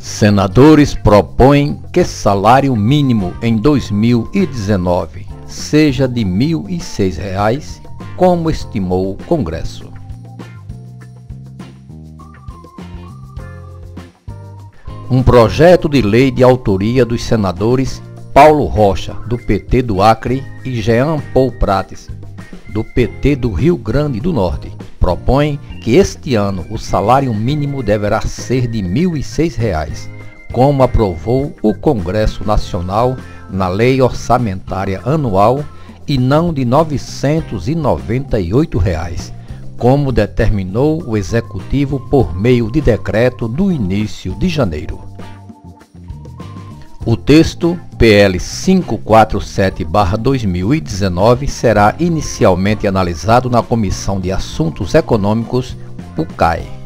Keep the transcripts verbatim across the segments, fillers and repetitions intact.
Senadores propõem que salário mínimo em dois mil e dezenove seja de mil e seis reais, como estimou o Congresso. Um projeto de lei de autoria dos senadores Paulo Rocha, do P T do Acre, e Jean Paul Prates, do P T do Rio Grande do Norte, propõe que este ano o salário mínimo deverá ser de mil e seis reais, como aprovou o Congresso Nacional na Lei Orçamentária Anual, e não de novecentos e noventa e oito reais, como determinou o Executivo por meio de decreto no início de janeiro. O texto P L quinhentos e quarenta e sete barra dois mil e dezenove será inicialmente analisado na Comissão de Assuntos Econômicos, o C A E.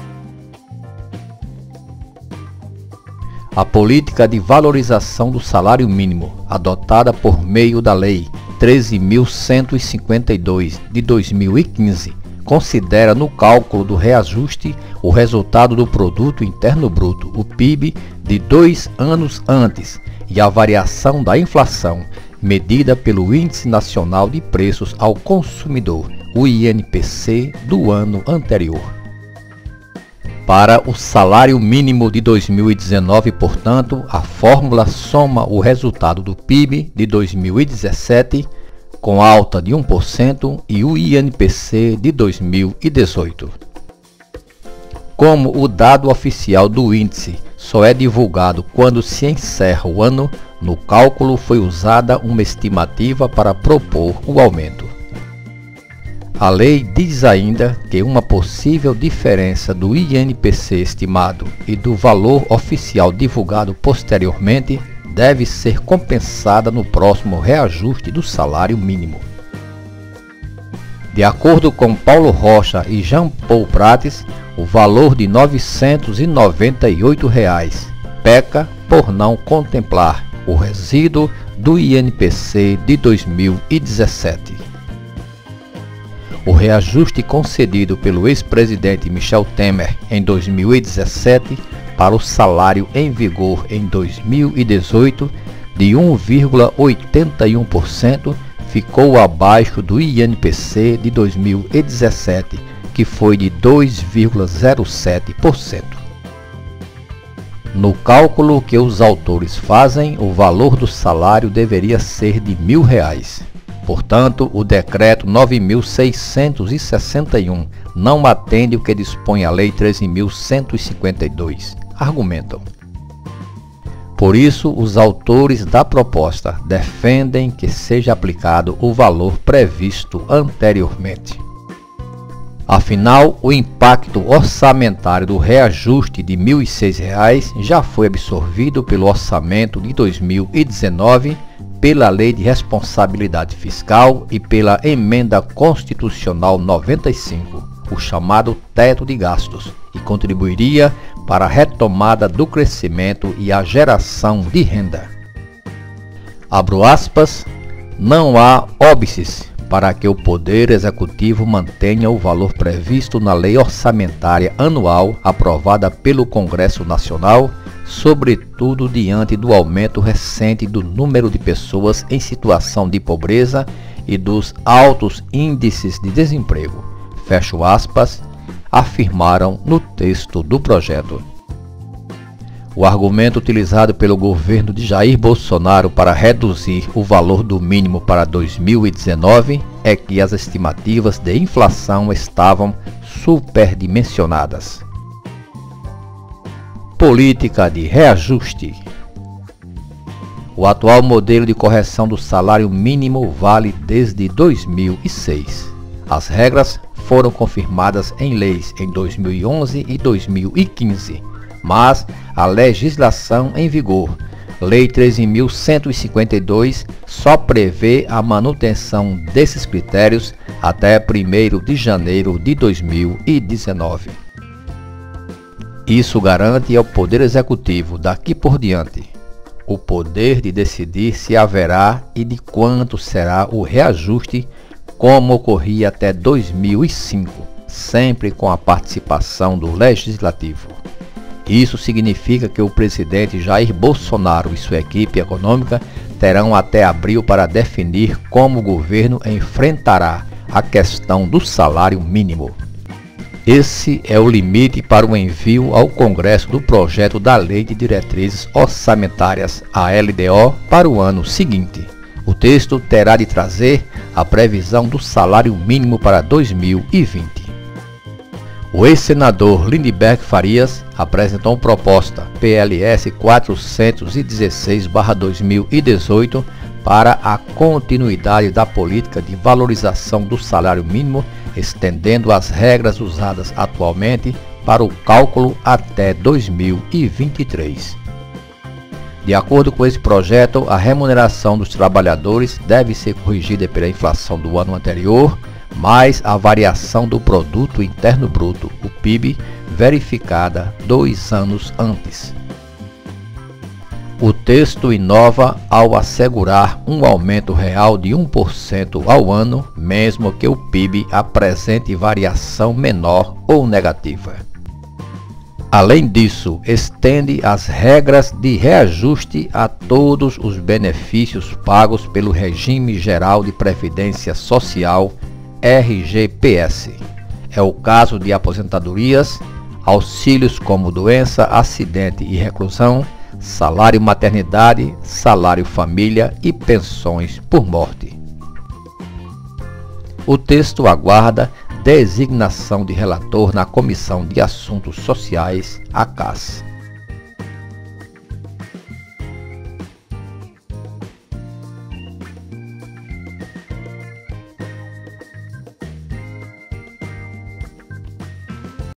A política de valorização do salário mínimo, adotada por meio da Lei treze mil cento e cinquenta e dois de dois mil e quinze, considera no cálculo do reajuste o resultado do Produto Interno Bruto, o P I B, de dois anos antes e a variação da inflação, medida pelo Índice Nacional de Preços ao Consumidor, o I N P C, do ano anterior. Para o salário mínimo de dois mil e dezenove, portanto, a fórmula soma o resultado do P I B de dois mil e dezessete, com alta de um por cento, e o I N P C de dois mil e dezoito. Como o dado oficial do índice só é divulgado quando se encerra o ano, no cálculo foi usada uma estimativa para propor o aumento. A lei diz ainda que uma possível diferença do I N P C estimado e do valor oficial divulgado posteriormente deve ser compensada no próximo reajuste do salário mínimo. De acordo com Paulo Rocha e Jean Paul Prates, o valor de novecentos e noventa e oito reais peca por não contemplar o resíduo do I N P C de dois mil e dezessete. O reajuste concedido pelo ex-presidente Michel Temer em dois mil e dezessete para o salário em vigor em dois mil e dezoito, de um vírgula oitenta e um por cento, ficou abaixo do I N P C de dois mil e dezessete, que foi de dois vírgula zero sete por cento. No cálculo que os autores fazem, o valor do salário deveria ser de mil reais. Portanto, o decreto nove mil seiscentos e sessenta e um não atende o que dispõe a Lei treze mil cento e cinquenta e dois, argumentam. Por isso, os autores da proposta defendem que seja aplicado o valor previsto anteriormente. Afinal, o impacto orçamentário do reajuste de mil e seis reais já foi absorvido pelo orçamento de dois mil e dezenove, pela Lei de Responsabilidade Fiscal e pela Emenda Constitucional noventa e cinco, o chamado teto de gastos, e contribuiria para a retomada do crescimento e a geração de renda. Abro aspas, não há óbices para que o Poder Executivo mantenha o valor previsto na Lei Orçamentária Anual aprovada pelo Congresso Nacional, sobretudo diante do aumento recente do número de pessoas em situação de pobreza e dos altos índices de desemprego, fecho aspas, afirmaram no texto do projeto. O argumento utilizado pelo governo de Jair Bolsonaro para reduzir o valor do mínimo para dois mil e dezenove é que as estimativas de inflação estavam superdimensionadas. Política de reajuste. O atual modelo de correção do salário mínimo vale desde dois mil e seis. As regras foram confirmadas em leis em dois mil e onze e dois mil e quinze, mas a legislação em vigor, Lei treze mil cento e cinquenta e dois, só prevê a manutenção desses critérios até primeiro de janeiro de dois mil e dezenove. Isso garante ao Poder Executivo, daqui por diante, o poder de decidir se haverá e de quanto será o reajuste, como ocorria até dois mil e cinco, sempre com a participação do Legislativo. Isso significa que o presidente Jair Bolsonaro e sua equipe econômica terão até abril para definir como o governo enfrentará a questão do salário mínimo. Esse é o limite para o envio ao Congresso do projeto da Lei de Diretrizes Orçamentárias, a L D O, para o ano seguinte. O texto terá de trazer a previsão do salário mínimo para dois mil e vinte. O ex-senador Lindeberg Farias apresentou uma proposta P L S quatrocentos e dezesseis barra dois mil e dezoito para a continuidade da política de valorização do salário mínimo, estendendo as regras usadas atualmente para o cálculo até dois mil e vinte e três. De acordo com esse projeto, a remuneração dos trabalhadores deve ser corrigida pela inflação do ano anterior, mais a variação do Produto Interno Bruto, o P I B, verificada dois anos antes. O texto inova ao assegurar um aumento real de um por cento ao ano, mesmo que o P I B apresente variação menor ou negativa. Além disso, estende as regras de reajuste a todos os benefícios pagos pelo Regime Geral de Previdência Social, R G P S. É o caso de aposentadorias, auxílios como doença, acidente e reclusão, salário maternidade, salário família e pensões por morte. O texto aguarda designação de relator na Comissão de Assuntos Sociais, a C A S.